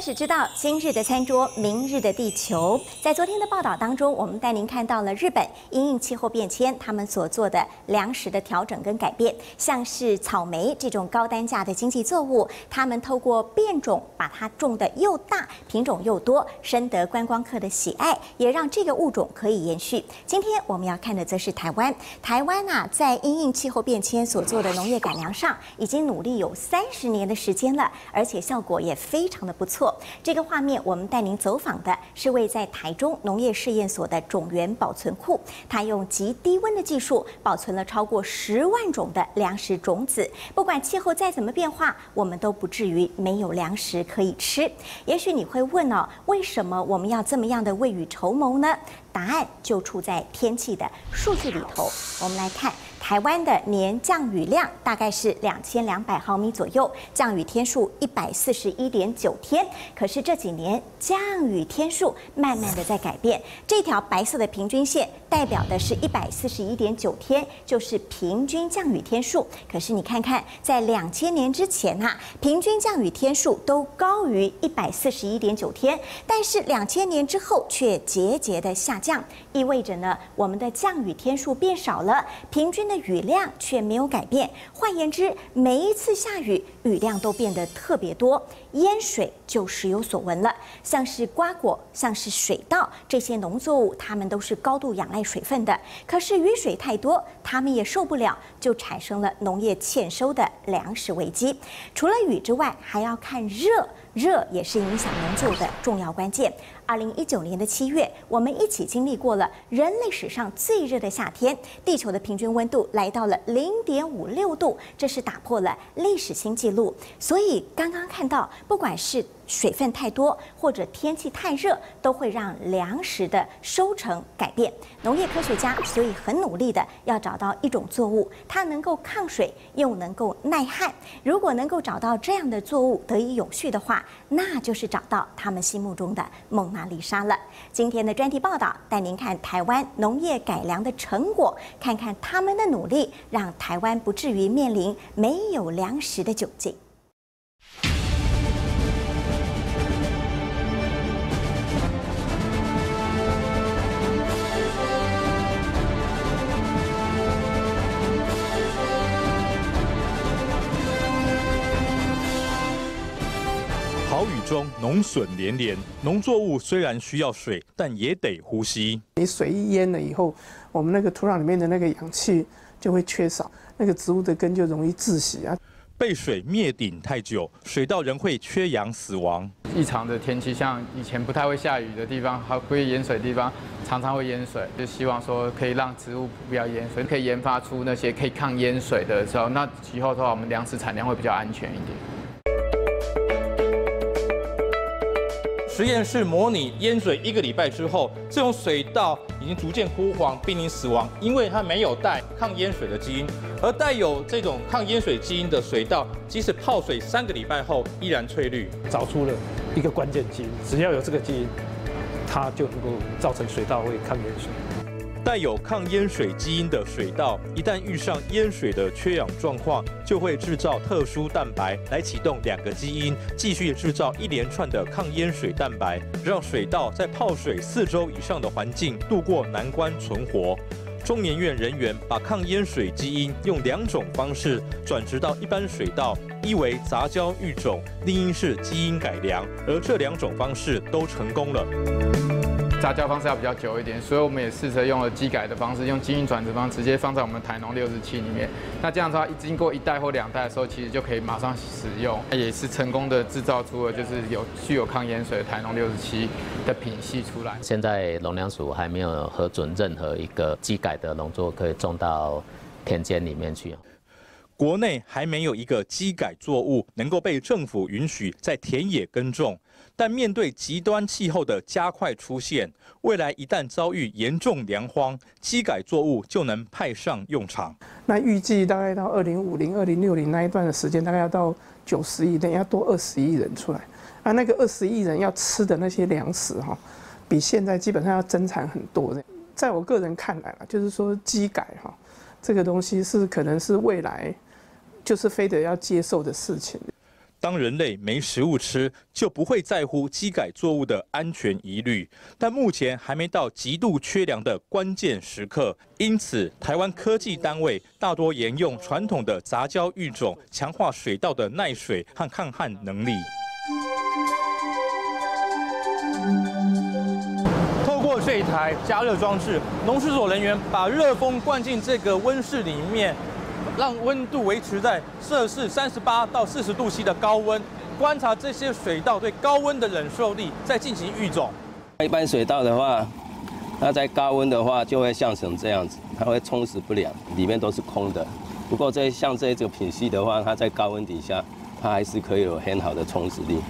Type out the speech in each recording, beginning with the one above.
始知道今日的餐桌，明日的地球。在昨天的报道当中，我们带您看到了日本因应气候变迁，他们所做的粮食的调整跟改变，像是草莓这种高单价的经济作物，他们透过变种把它种得又大，品种又多，深得观光客的喜爱，也让这个物种可以延续。今天我们要看的则是台湾，台湾在因应气候变迁所做的农业改良上，已经努力有30年的时间了，而且效果也非常的不错。这个画面我们带您走访的是位在台中农业试验所的种源保存库，它用极低温的技术保存了超过10万种的粮食种子，不管气候再怎么变化，我们都不至于没有粮食可以吃。也许你会问为什么我们要这么样的未雨绸缪呢？答案就处在天气的数据里头。我们来看台湾的年降雨量大概是2200毫米左右，降雨天数141.9天。可是这几年降雨天数慢慢的在改变，这条白色的平均线代表的是141.9天，就是平均降雨天数。可是你看看，在2000年之前平均降雨天数都高于141.9天，但是2000年之后却节节的下降，意味着呢，我们的降雨天数变少了，平均的雨量却没有改变。换言之，每一次下雨，雨量都变得特别多，淹水就时有所闻了。像是瓜果，像是水稻这些农作物，它们都是高度仰赖水分的。可是雨水太多，它们也受不了，就产生了农业欠收的粮食危机。除了雨之外，还要看热。热也是影响农作物的重要关键。2019年的7月，我们一起经历过了人类史上最热的夏天，地球的平均温度来到了0.56度，这是打破了历史新纪录。所以刚刚看到，不管是水分太多或者天气太热，都会让粮食的收成改变。农业科学家所以很努力的要找到一种作物，它能够抗水又能够耐旱。如果能够找到这样的作物得以永续的话，那就是找到他们心目中的蒙娜丽莎了。今天的专题报道带您看台湾农业改良的成果，看看他们的努力，让台湾不至于面临没有粮食的窘境。 豪雨中农损连连，农作物虽然需要水，但也得呼吸。 你水一淹了以后，我们那个土壤里面的那个氧气就会缺少，那个植物的根就容易窒息啊。 被水灭顶太久，水稻仍会缺氧死亡。 异常的天气，像以前不太会下雨的地方，还会淹水的地方，常常会淹水。就希望说可以让植物不要淹水，可以研发出那些可以抗淹水的时候，那以后的话，我们粮食产量会比较安全一点。 实验室模拟淹水1个礼拜之后，这种水稻已经逐渐枯黄，濒临死亡，因为它没有带抗淹水的基因。而带有这种抗淹水基因的水稻，即使泡水3个礼拜后，依然翠绿。 找出了一个关键基因，只要有这个基因，它就能够造成水稻会抗淹水。 带有抗淹水基因的水稻，一旦遇上淹水的缺氧状况，就会制造特殊蛋白来启动2个基因，继续制造一连串的抗淹水蛋白，让水稻在泡水4周以上的环境度过难关存活。中研院人员把抗淹水基因用2种方式转植到一般水稻，一为杂交育种，另一是基因改良，而这2种方式都成功了。 杂交方式要比较久一点，所以我们也试着用了基改的方式，用基因转植方式直接放在我们台农67里面。那这样的话，经过1代或2代的时候，其实就可以马上使用，也是成功的制造出了就是具有抗淹水的台农67的品系出来。 现在农粮署还没有核准任何一个基改的农作可以种到田间里面去。 国内还没有一个基改作物能够被政府允许在田野耕种，但面对极端气候的加快出现，未来一旦遭遇严重粮荒，基改作物就能派上用场。 那预计大概到2050、2060那一段的时间，大概要到90亿人，要多20亿人出来。啊，那个20亿人要吃的那些粮食比现在基本上要增产很多的。在我个人看来就是说基改这个东西是可能是未来就是非得要接受的事情。 当人类没食物吃，就不会在乎基改作物的安全疑虑。但目前还没到极度缺粮的关键时刻，因此台湾科技单位大多沿用传统的杂交育种，强化水稻的耐水和抗旱能力。 透过这一台加热装置，农事所人员把热风灌进这个温室里面，让温度维持在摄氏38到40度C 的高温，观察这些水稻对高温的忍受力，再进行育种。 一般水稻的话，它在高温的话就会像成这样子，它会充实不良，里面都是空的。不过像这个品系的话，它在高温底下，它还是可以有很好的充实力。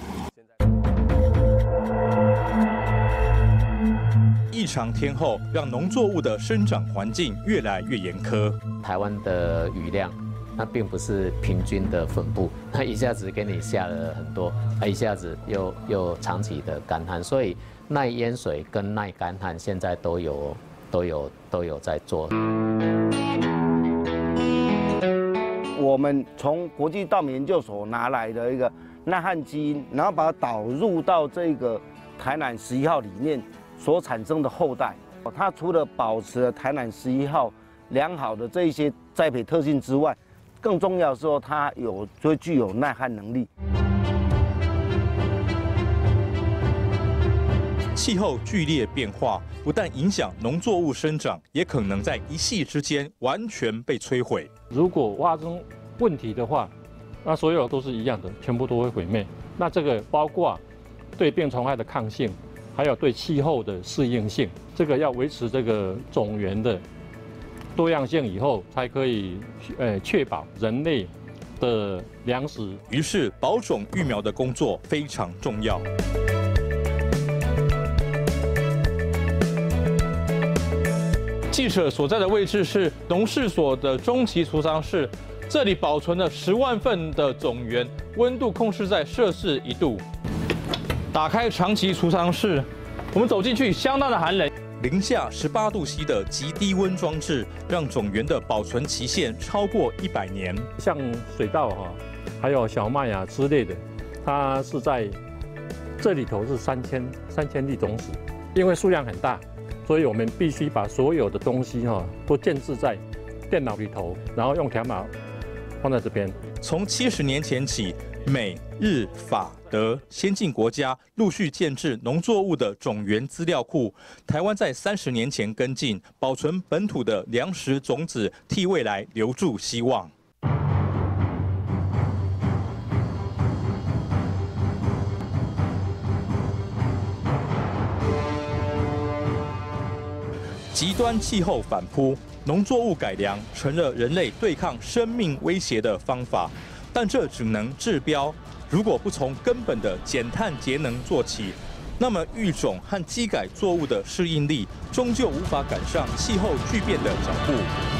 异常天候让农作物的生长环境越来越严苛。 台湾的雨量，那并不是平均的分布，它一下子给你下了很多，一下子又长期的干旱，所以耐淹水跟耐干旱现在都有在做。 我们从国际稻米研究所拿来的一个耐旱基因，然后把它导入到这个台南11号里面所产生的后代，它除了保持了台南11号良好的这一些栽培特性之外，更重要的是它就具有耐旱能力。 气候剧烈变化不但影响农作物生长，也可能在一夕之间完全被摧毁。 如果发生问题的话，那所有都是一样的，全部都会毁灭。那这个包括对病虫害的抗性，还有对气候的适应性，这个要维持这个种源的多样性以后，才可以确保人类的粮食。 于是保种育苗的工作非常重要。 记者所在的位置是农事所的中期储藏室，这里保存了10万份的种源，温度控制在摄氏1度。打开长期储藏室，我们走进去，相当的寒冷。 零下18度C 的极低温装置，让种源的保存期限超过100年。 像水稻还有小麦之类的，它是在这里头是3000粒种子，因为数量很大，所以我们必须把所有的东西都建置在电脑里头，然后用条码放在这边。 从70年前起，美、日、法、德先进国家陆续建置农作物的种源资料库。台湾在30年前跟进，保存本土的粮食种子，替未来留住希望。极端气候反扑，农作物改良成了人类对抗生命威胁的方法，但这只能治标。如果不从根本的减碳节能做起，那么育种和基改作物的适应力终究无法赶上气候巨变的脚步。